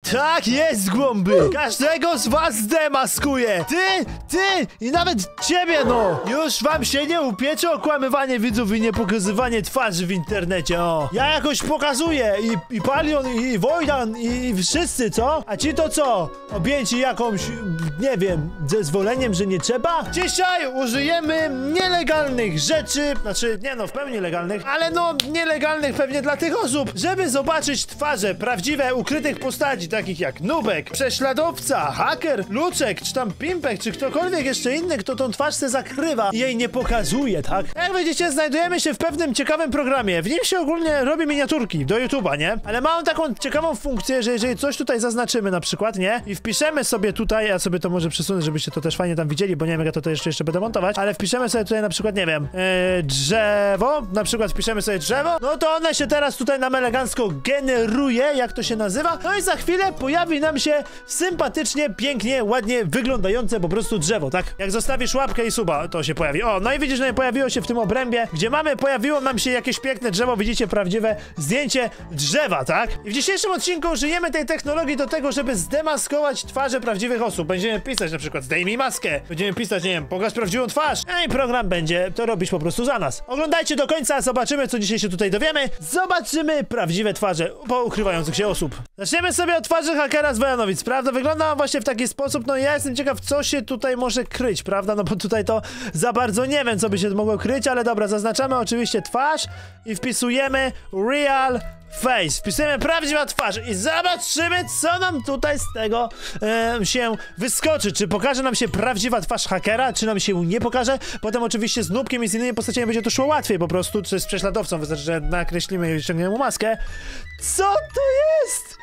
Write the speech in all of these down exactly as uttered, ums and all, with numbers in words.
Tak jest, głąby! Każdego z was zdemaskuję! Ty, ty i nawet ciebie, no! Już wam się nie upiecze okłamywanie widzów i nie pokazywanie twarzy w internecie, o! Ja jakoś pokazuję i, i Palion, i Wojdan, i, i wszyscy, co? A ci to co? Objęci jakąś, nie wiem, zezwoleniem, że nie trzeba? Dzisiaj użyjemy nielegalnych rzeczy, znaczy, nie no, w pełni legalnych, ale no, nielegalnych pewnie dla tych osób, żeby zobaczyć twarze prawdziwe, ukrytych postaci, takich jak Nubek, Prześladowca, Haker, Luczek, czy tam Pimpek, czy ktokolwiek jeszcze inny, kto tą twarz se zakrywa i jej nie pokazuje, tak? Jak widzicie, znajdujemy się w pewnym ciekawym programie. W nim się ogólnie robi miniaturki do YouTube'a, nie? Ale ma on taką ciekawą funkcję, że jeżeli coś tutaj zaznaczymy na przykład, nie? I wpiszemy sobie tutaj, ja sobie to może przesunę, żebyście to też fajnie tam widzieli, bo nie wiem, jak ja to jeszcze, jeszcze będę montować, ale wpiszemy sobie tutaj na przykład, nie wiem, yy, drzewo, na przykład wpiszemy sobie drzewo, no to one się teraz tutaj nam elegancko generuje, jak to się nazywa, no i za chwilę pojawi nam się sympatycznie, pięknie, ładnie wyglądające po prostu drzewo, tak? Jak zostawisz łapkę i suba, to się pojawi. O, no i widzisz, no i pojawiło się w tym obrębie, gdzie mamy, pojawiło nam się jakieś piękne drzewo, widzicie, prawdziwe zdjęcie drzewa, tak? I w dzisiejszym odcinku użyjemy tej technologii do tego, żeby zdemaskować twarze prawdziwych osób. Będziemy pisać na przykład zdejmij maskę, będziemy pisać, nie wiem, pokaż prawdziwą twarz, no i program będzie to robić po prostu za nas. Oglądajcie do końca, zobaczymy, co dzisiaj się tutaj dowiemy. Zobaczymy prawdziwe twarze po ukrywających się osób. Zaczniemy sobie od twarzy hakera z Wojanowic, prawda? Wygląda on właśnie w taki sposób, no i ja jestem ciekaw, co się tutaj może kryć, prawda? No bo tutaj to za bardzo nie wiem, co by się mogło kryć, ale dobra, zaznaczamy oczywiście twarz i wpisujemy real face. Wpisujemy prawdziwa twarz i zobaczymy, co nam tutaj z tego e, się wyskoczy. Czy pokaże nam się prawdziwa twarz hakera, czy nam się nie pokaże. Potem oczywiście z Nubkiem i z innymi postaciami będzie to szło łatwiej po prostu, czy z Prześladowcą, wystarczy, że nakreślimy i ściągniemy mu maskę. Co to jest?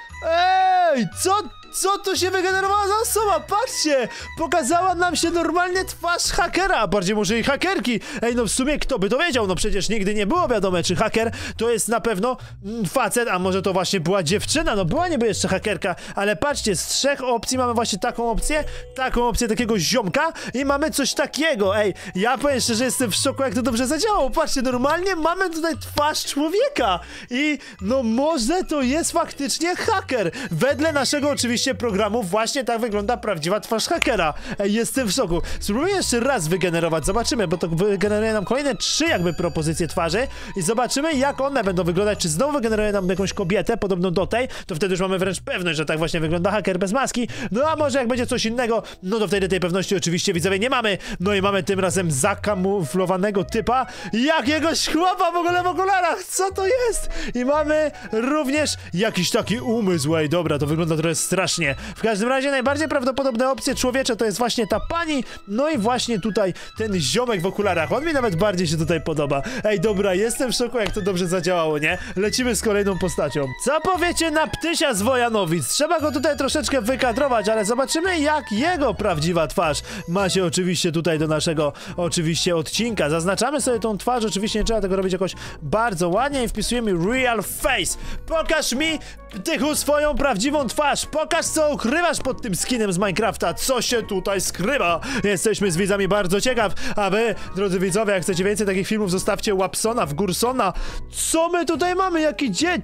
Ej, co? Co to się wygenerowała za osoba? Patrzcie! Pokazała nam się normalnie twarz hakera, a bardziej może i hakerki. Ej, no w sumie kto by to wiedział? No przecież nigdy nie było wiadome, czy haker to jest na pewno mm, facet, a może to właśnie była dziewczyna. No była niby jeszcze hakerka, ale patrzcie, z trzech opcji mamy właśnie taką opcję, taką opcję takiego ziomka i mamy coś takiego. Ej, ja powiem szczerze, że jestem w szoku, jak to dobrze zadziałało. Patrzcie, normalnie mamy tutaj twarz człowieka i no może to jest faktycznie haker. Wedle naszego oczywiście programu właśnie tak wygląda prawdziwa twarz hakera. Ej, jestem w szoku. Spróbuję jeszcze raz wygenerować, zobaczymy, bo to wygeneruje nam kolejne trzy jakby propozycje twarzy i zobaczymy, jak one będą wyglądać. Czy znowu wygeneruje nam jakąś kobietę podobną do tej, to wtedy już mamy wręcz pewność, że tak właśnie wygląda haker bez maski. No a może jak będzie coś innego, no to wtedy tej pewności oczywiście, widzowie, nie mamy. No i mamy tym razem zakamuflowanego typa, jakiegoś chłopa w ogóle w okularach. Co to jest? I mamy również jakiś taki umysł. Ej, dobra, to wygląda trochę strasznie. W każdym razie najbardziej prawdopodobne opcje człowiecze to jest właśnie ta pani, no i właśnie tutaj ten ziomek w okularach. On mi nawet bardziej się tutaj podoba. Ej, dobra, jestem w szoku, jak to dobrze zadziałało, nie? Lecimy z kolejną postacią. Co powiecie na Ptysia z Wojanowic? Trzeba go tutaj troszeczkę wykadrować, ale zobaczymy, jak jego prawdziwa twarz ma się oczywiście tutaj do naszego oczywiście odcinka. Zaznaczamy sobie tą twarz, oczywiście nie trzeba tego robić jakoś bardzo ładnie i wpisujemy real face. Pokaż mi, Ptychu, swoją prawdziwą twarz. Pokaż, co ukrywasz pod tym skinem z Minecrafta. Co się tutaj skrywa? Jesteśmy z widzami bardzo ciekaw. A wy, drodzy widzowie, jak chcecie więcej takich filmów, zostawcie łapsona w Gursona. Co my tutaj mamy? Jaki dzień?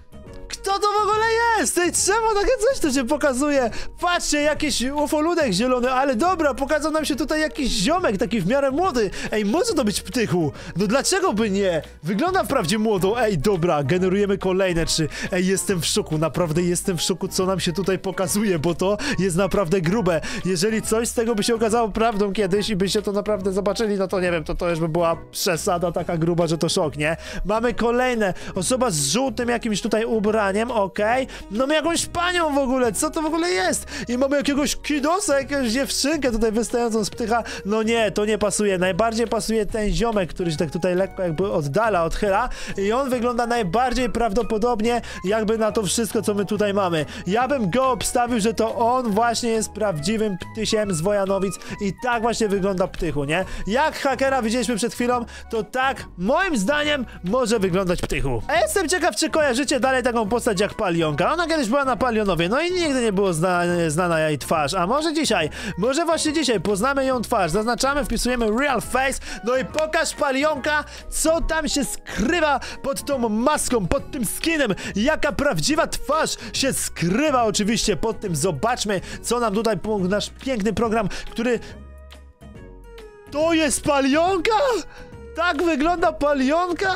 Kto to w ogóle jest? Ej, czemu takie coś to się pokazuje? Patrzcie, jakiś ufoludek zielony, ale dobra, pokazał nam się tutaj jakiś ziomek, taki w miarę młody. Ej, może to być Ptychu? No dlaczego by nie? Wygląda wprawdzie młodo. Ej, dobra, generujemy kolejne trzy. Ej, jestem w szoku, naprawdę jestem w szoku, co nam się tutaj pokazuje, bo to jest naprawdę grube. Jeżeli coś z tego by się okazało prawdą kiedyś i byście to naprawdę zobaczyli, no to nie wiem, to to już by była przesada taka gruba, że to szok, nie? Mamy kolejne. Osoba z żółtym jakimś tutaj ubraniem. Okej, okay. No jakąś panią w ogóle, co to w ogóle jest? I mamy jakiegoś kidosa, jakąś dziewczynkę tutaj wystającą z Ptycha. No nie, to nie pasuje. Najbardziej pasuje ten ziomek, który się tak tutaj lekko jakby oddala, odchyla i on wygląda najbardziej prawdopodobnie jakby na to wszystko, co my tutaj mamy. Ja bym go obstawił, że to on właśnie jest prawdziwym Ptysiem z Wojanowic i tak właśnie wygląda Ptychu, nie? Jak hakera widzieliśmy przed chwilą, to tak moim zdaniem może wyglądać Ptychu. A jestem ciekaw, czy kojarzycie dalej taką prawdziwą postać jak Palionka. Ona kiedyś była na Palionowie, no i nigdy nie było zna znana jej twarz. A może dzisiaj, może właśnie dzisiaj poznamy ją twarz. Zaznaczamy, wpisujemy real face, no i pokaż Palionka, co tam się skrywa pod tą maską, pod tym skinem. Jaka prawdziwa twarz się skrywa oczywiście pod tym. Zobaczmy, co nam tutaj nasz piękny program, który... To jest Palionka? Tak wygląda Palionka?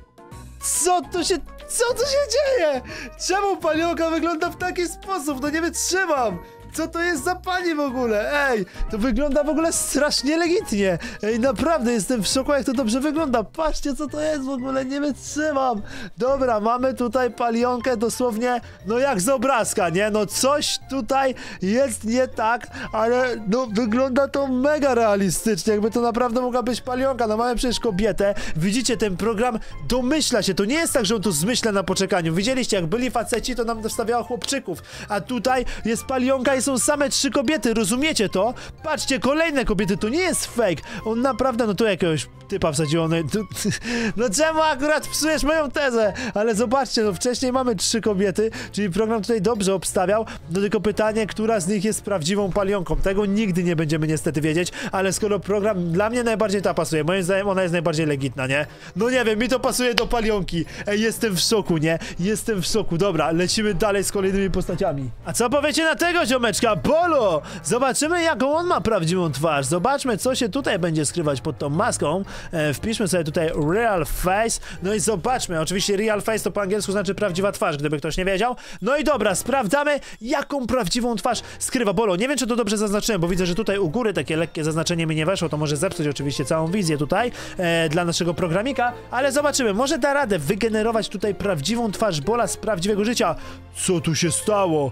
Co tu się... Co tu się dzieje? Czemu Palionka wygląda w taki sposób? No nie wytrzymam! Co to jest za pani w ogóle? Ej, to wygląda w ogóle strasznie legitnie. Ej, naprawdę jestem w szoku, jak to dobrze wygląda. Patrzcie, co to jest w ogóle, nie wytrzymam. Dobra, mamy tutaj Palionkę dosłownie, no jak z obrazka, nie? No coś tutaj jest nie tak, ale no wygląda to mega realistycznie, jakby to naprawdę mogła być Palionka. No mamy przecież kobietę. Widzicie, ten program domyśla się. To nie jest tak, że on to zmyśla na poczekaniu. Widzieliście, jak byli faceci, to nam dostawiało chłopczyków. A tutaj jest Palionka i są same trzy kobiety, rozumiecie to? Patrzcie, kolejne kobiety, to nie jest fake. On naprawdę, no tu jakiegoś typa wsadziło, no, tu, no czemu akurat psujesz moją tezę? Ale zobaczcie, no wcześniej mamy trzy kobiety, czyli program tutaj dobrze obstawiał, no tylko pytanie, która z nich jest prawdziwą Palionką. Tego nigdy nie będziemy niestety wiedzieć, ale skoro program dla mnie najbardziej ta pasuje, moim zdaniem ona jest najbardziej legitna, nie? No nie wiem, mi to pasuje do Palionki. Ej, jestem w szoku, nie? Jestem w szoku. Dobra, lecimy dalej z kolejnymi postaciami. A co powiecie na tego ziomeczka? Bolo! Zobaczymy, jaką on ma prawdziwą twarz. Zobaczmy, co się tutaj będzie skrywać pod tą maską. E, wpiszmy sobie tutaj real face. No i zobaczmy. Oczywiście real face to po angielsku znaczy prawdziwa twarz, gdyby ktoś nie wiedział. No i dobra, sprawdzamy, jaką prawdziwą twarz skrywa Bolo. Nie wiem, czy to dobrze zaznaczyłem, bo widzę, że tutaj u góry takie lekkie zaznaczenie mi nie weszło. To może zepsuć oczywiście całą wizję tutaj e, dla naszego programika, ale zobaczymy. Może da radę wygenerować tutaj prawdziwą twarz Bola z prawdziwego życia. Co tu się stało?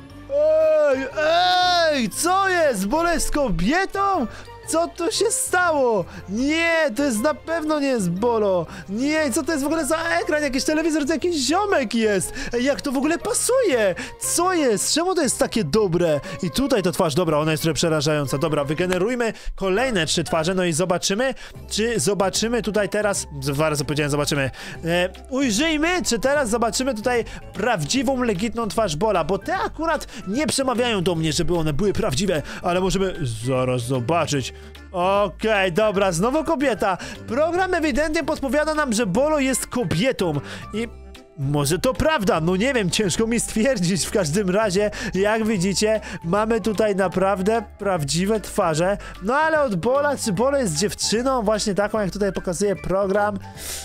Ej, ej, co jest? Bolo jest kobietą? Co tu się stało? Nie, to jest na pewno nie jest Bolo. Nie, co to jest w ogóle za ekran? Jakiś telewizor, to jakiś ziomek jest. Ej, jak to w ogóle pasuje? Co jest? Czemu to jest takie dobre? I tutaj to twarz, dobra, ona jest trochę przerażająca. Dobra, wygenerujmy kolejne trzy twarze, no i zobaczymy, czy zobaczymy tutaj teraz, dwa razy powiedziałem zobaczymy, e, ujrzyjmy, czy teraz zobaczymy tutaj prawdziwą, legitną twarz Bola, bo te akurat nie przemawiają do mnie, żeby one były prawdziwe, ale możemy zaraz zobaczyć. Okej, okay, dobra, znowu kobieta. Program ewidentnie podpowiada nam, że Bolo jest kobietą i może to prawda, no nie wiem, ciężko mi stwierdzić. W każdym razie, jak widzicie, mamy tutaj naprawdę prawdziwe twarze. No ale od Bola, czy Bolo jest dziewczyną właśnie taką, jak tutaj pokazuje program?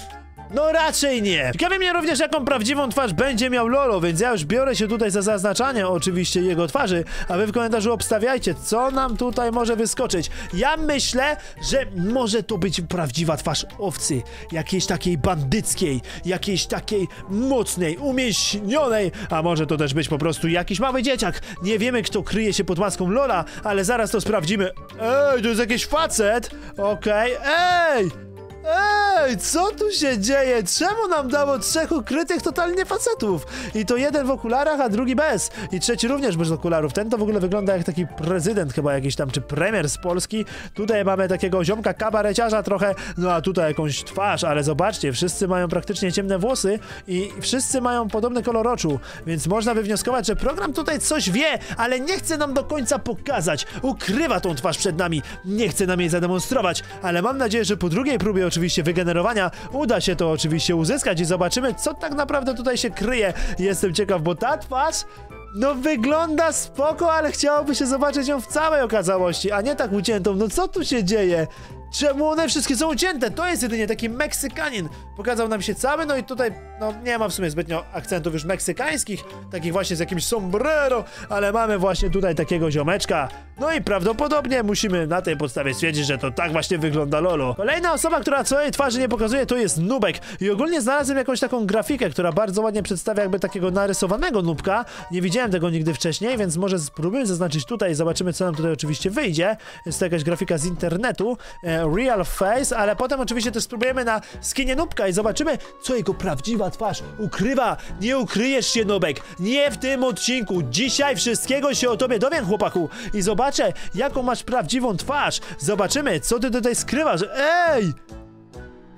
No raczej nie. Ciekawi mnie również, jaką prawdziwą twarz będzie miał Lolo, więc ja już biorę się tutaj za zaznaczanie oczywiście jego twarzy, a wy w komentarzu obstawiajcie, co nam tutaj może wyskoczyć. Ja myślę, że może to być prawdziwa twarz owcy, jakiejś takiej bandyckiej, jakiejś takiej mocnej, umięśnionej, a może to też być po prostu jakiś mały dzieciak. Nie wiemy, kto kryje się pod maską Lola, ale zaraz to sprawdzimy. Ej, to jest jakiś facet. Okej, okay. Ej! Ej, co tu się dzieje? Czemu nam dało trzech ukrytych totalnie facetów? I to jeden w okularach, a drugi bez. I trzeci również bez okularów. Ten to w ogóle wygląda jak taki prezydent chyba jakiś tam, czy premier z Polski. Tutaj mamy takiego ziomka kabareciarza trochę, no a tutaj jakąś twarz, ale zobaczcie, wszyscy mają praktycznie ciemne włosy i wszyscy mają podobny kolor oczu, więc można wywnioskować, że program tutaj coś wie, ale nie chce nam do końca pokazać. Ukrywa tą twarz przed nami, nie chce nam jej zademonstrować, ale mam nadzieję, że po drugiej próbie oczywiście wygenerowania uda się to oczywiście uzyskać i zobaczymy, co tak naprawdę tutaj się kryje. Jestem ciekaw, bo ta twarz no wygląda spoko, ale chciałoby się zobaczyć ją w całej okazałości, a nie tak uciętą. No co tu się dzieje? Czemu one wszystkie są ucięte? To jest jedynie taki Meksykanin. Pokazał nam się cały, no i tutaj no nie ma w sumie zbytnio akcentów już meksykańskich, takich właśnie z jakimś sombrero, ale mamy właśnie tutaj takiego ziomeczka. No i prawdopodobnie musimy na tej podstawie stwierdzić, że to tak właśnie wygląda Lolo. Kolejna osoba, która swojej twarzy nie pokazuje, to jest Nubek. I ogólnie znalazłem jakąś taką grafikę, która bardzo ładnie przedstawia jakby takiego narysowanego Nubka. Nie widziałem tego nigdy wcześniej, więc może spróbujmy zaznaczyć tutaj i zobaczymy, co nam tutaj oczywiście wyjdzie. Jest to jakaś grafika z internetu. Real face, ale potem oczywiście też spróbujemy na skinie Nubka i zobaczymy, co jego prawdziwa twarz ukrywa. Nie ukryjesz się, Nubek, nie w tym odcinku. Dzisiaj wszystkiego się o tobie dowiem, chłopaku, i zobaczę, jaką masz prawdziwą twarz. Zobaczymy, co ty tutaj skrywasz. Ej!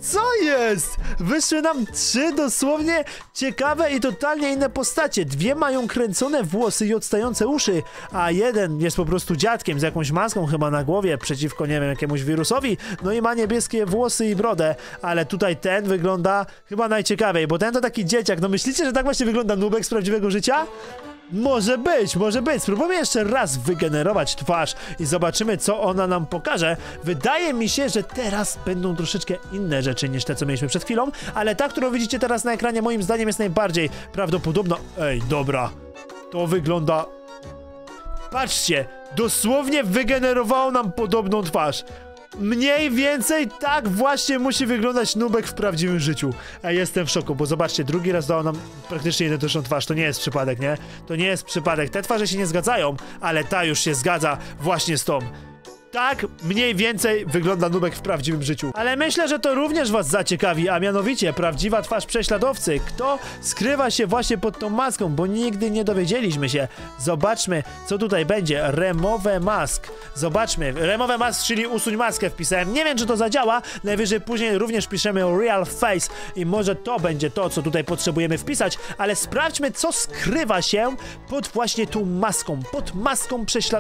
Co jest? Wyszły nam trzy dosłownie ciekawe i totalnie inne postacie. Dwie mają kręcone włosy i odstające uszy, a jeden jest po prostu dziadkiem z jakąś maską chyba na głowie przeciwko, nie wiem, jakiemuś wirusowi, no i ma niebieskie włosy i brodę, ale tutaj ten wygląda chyba najciekawiej, bo ten to taki dzieciak. No myślicie, że tak właśnie wygląda Nubek z prawdziwego życia? Może być, może być. Spróbujmy jeszcze raz wygenerować twarz i zobaczymy, co ona nam pokaże. Wydaje mi się, że teraz będą troszeczkę inne rzeczy niż te, co mieliśmy przed chwilą, ale ta, którą widzicie teraz na ekranie, moim zdaniem jest najbardziej prawdopodobna. Ej, dobra. To wygląda... Patrzcie, dosłownie wygenerowało nam podobną twarz. Mniej więcej tak właśnie musi wyglądać Nubek w prawdziwym życiu. A jestem w szoku, bo zobaczcie, drugi raz dał nam praktycznie identyczną twarz. To nie jest przypadek, nie? To nie jest przypadek. Te twarze się nie zgadzają, ale ta już się zgadza właśnie z tą. Tak mniej więcej wygląda Nubek w prawdziwym życiu. Ale myślę, że to również was zaciekawi, a mianowicie prawdziwa twarz prześladowcy. Kto skrywa się właśnie pod tą maską, bo nigdy nie dowiedzieliśmy się. Zobaczmy, co tutaj będzie. Remove mask. Zobaczmy. Remove mask, czyli usuń maskę wpisałem. Nie wiem, czy to zadziała. Najwyżej później również piszemy real face i może to będzie to, co tutaj potrzebujemy wpisać, ale sprawdźmy, co skrywa się pod właśnie tą maską. Pod maską prześlad...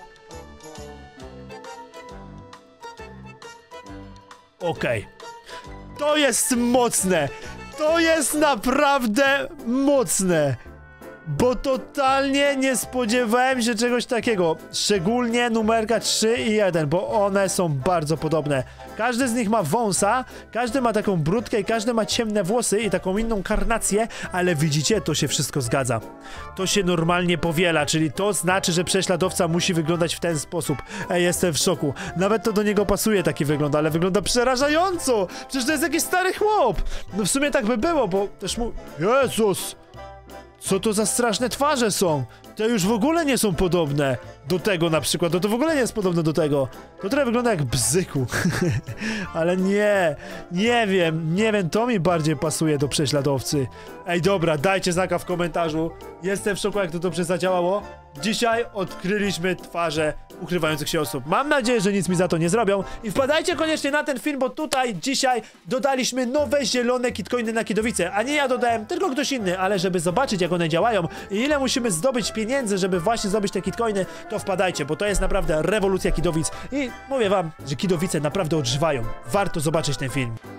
Okej. Okay. To jest mocne. To jest naprawdę mocne. Bo totalnie nie spodziewałem się czegoś takiego. Szczególnie numerka trzy i jeden, bo one są bardzo podobne. Każdy z nich ma wąsa, każdy ma taką brudkę i każdy ma ciemne włosy i taką inną karnację, ale widzicie, to się wszystko zgadza. To się normalnie powiela, czyli to znaczy, że prześladowca musi wyglądać w ten sposób. Ej, jestem w szoku. Nawet to do niego pasuje taki wygląd, ale wygląda przerażająco. Przecież to jest jakiś stary chłop. No w sumie tak by było, bo też mu... Jezus! Co to za straszne twarze są? Te już w ogóle nie są podobne do tego na przykład. No to w ogóle nie jest podobne do tego. To trochę wygląda jak bzyku. Ale nie, nie wiem, nie wiem, to mi bardziej pasuje do prześladowcy. Ej, dobra, dajcie znaka w komentarzu. Jestem w szoku, jak to dobrze zadziałało. Dzisiaj odkryliśmy twarze ukrywających się osób. Mam nadzieję, że nic mi za to nie zrobią. I wpadajcie koniecznie na ten film, bo tutaj dzisiaj dodaliśmy nowe zielone kitcoiny na Kidowice. A nie ja dodałem, tylko ktoś inny, ale żeby zobaczyć, jak one działają i ile musimy zdobyć pieniędzy, żeby właśnie zdobyć te kitcoiny, to wpadajcie, bo to jest naprawdę rewolucja Kidowic. I mówię wam, że Kidowice naprawdę odżywają. Warto zobaczyć ten film.